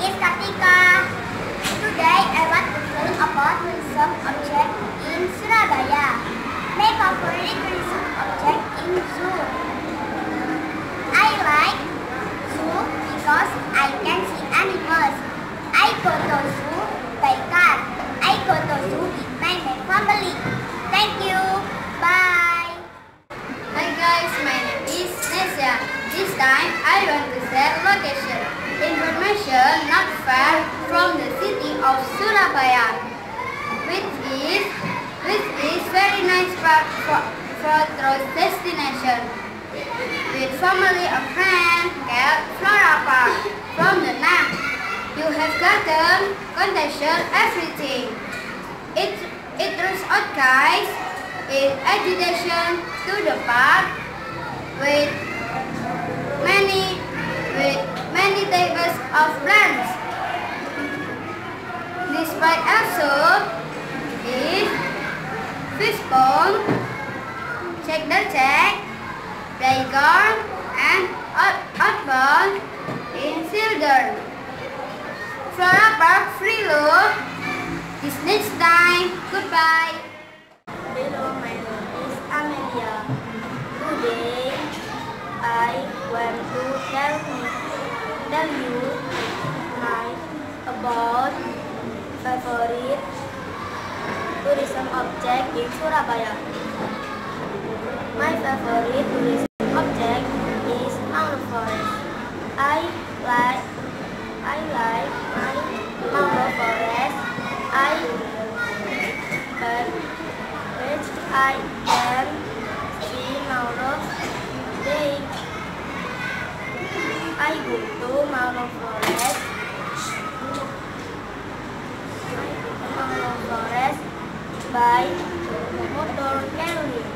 is Kartika. Today I want to tell about tourism object in Surabaya. My favorite tourism object in zoo. I like zoo because I can see animals. I go to zoo by car. I go to zoo with my family. Thank you. Bye. Hi guys, my name is Nesya. This time I want to share location information not far from the city of Surabaya, which is very nice for tourist destination. With family and friends, at Flora Park. From the name, you have garden, concession, everything. It turns out guys, it education to the park with many types of plants. Despite also is fish pond, check the check, playground, and outbound in children. Flora Park free look. This next time. Goodbye. Hello, my name is Amelia. Today, I want to tell you about favorite tourism object in Surabaya. My favorite tourism object is mangrove forest. I like my mangrove forest. Which I can see mangrove day. I go to mangrove forest. By motor carrying.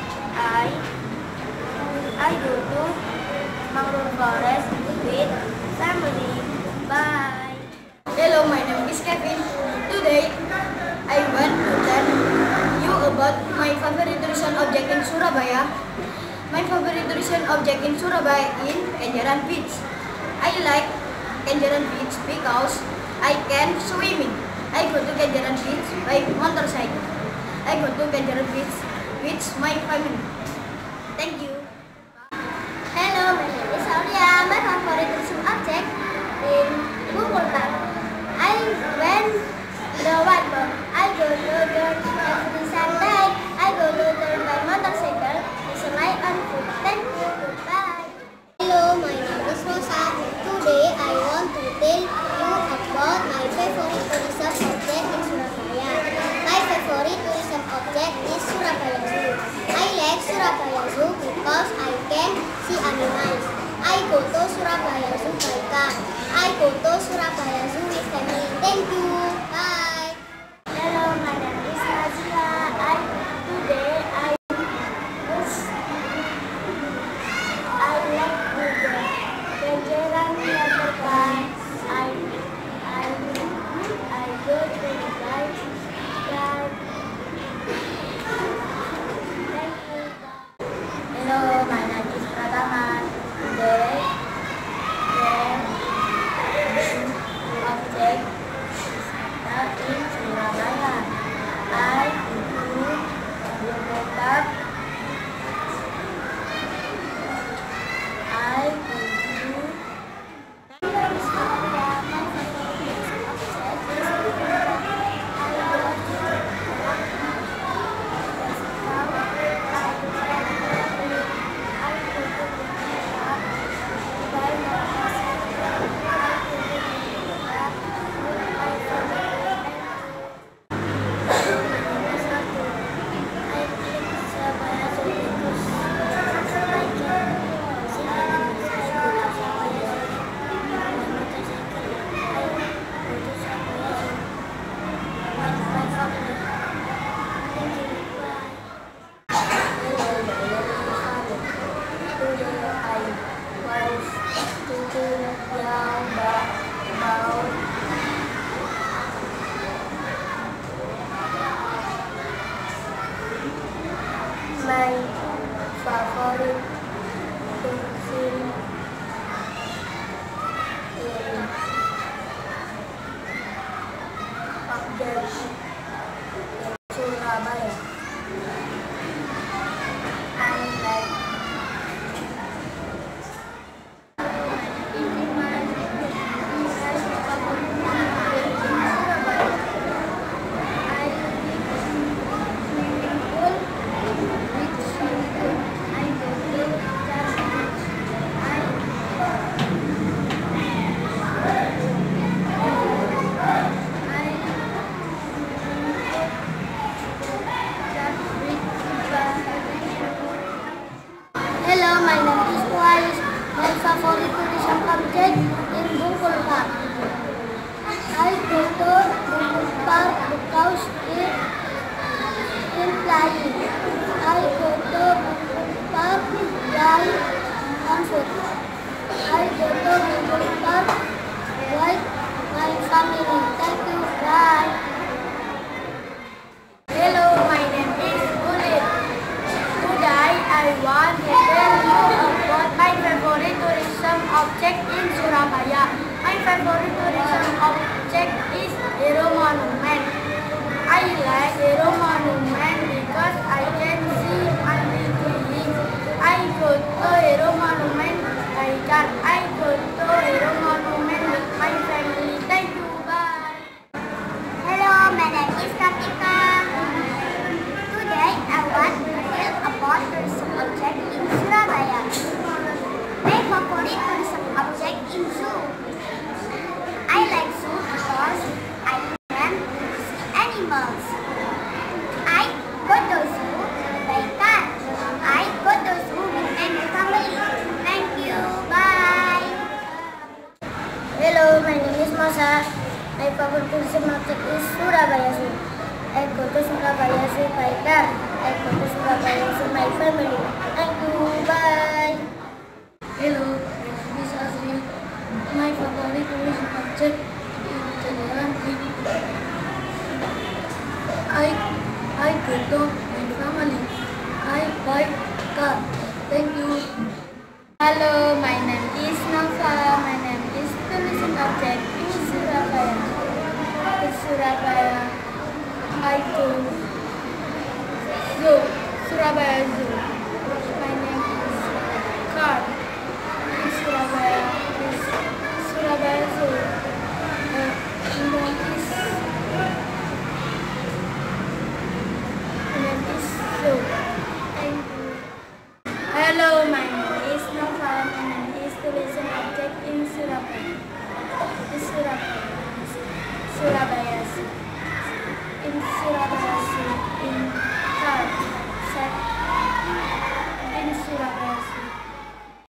I go to mangrove forest with family. Bye. Hello, my name is Kevin. Today, I want to tell you about my favorite tourism object in Surabaya. My favorite tourism object in Surabaya is Kenjeran Beach. I like Kenjeran Beach because I can swimming. I go to Kenjeran Beach by motorcycle. I go to Kenjeran Beach with my family. Thank you. Hello, my name is Aulia. My favorite tourism object in Bungkul. I went the water. I go to the every Sunday. I go to the by motorcycle. It's my own food. Thank you. Goodbye. Hello, my name is Rosa. Today I want to tell you about my favorite tourism object in Surabaya. My favorite tourism object is Surabaya Zoo. I like Surabaya Zoo because I can see animals. I go to Surabaya Zoo by car. I go to Surabaya Zoo with family. Thank you. Bye. Hello, my name is Nazila. Today I like the Kenjeran Waterpark. I go to the guide. Thank you. Hello, my name is Pratama. Today, the object object in Surabaya. My favorite tourism object is Hero Monument. I like Hero Monument because I can see only things. I go to Hero Monument by car. I go to Hero Monument with my family. Thank you. Bye. Hello, my name is Kartika. Today I want to tell about tourism object in Surabaya. My favorite tourism object in zoo. I like zoo because I can see animals. I go to zoo by car. I go to zoo with my family. Thank you. Bye. Hello, my name is Masa. My favorite tourism object is Surabaya Zoo. I go to Surabaya Zoo by car. I go to Surabaya Zoo with my family. Thank you. Bye. Hello, my name is Azril. My favorite tourism object is Jalan Tinggi. I go to my family. I buy car. Thank you. Hello, my name is Nova. My name is tourism object in Surabaya. In Surabaya, I go zoo. Surabaya Zoo. My name is Car. In Surabaya is Surabaya Zoo. My name is Zoo. Thank you. Hello, my name is Nova. My name is tourism object in Surabaya. In Surabaya Zoo. In Surabaya Zoo. In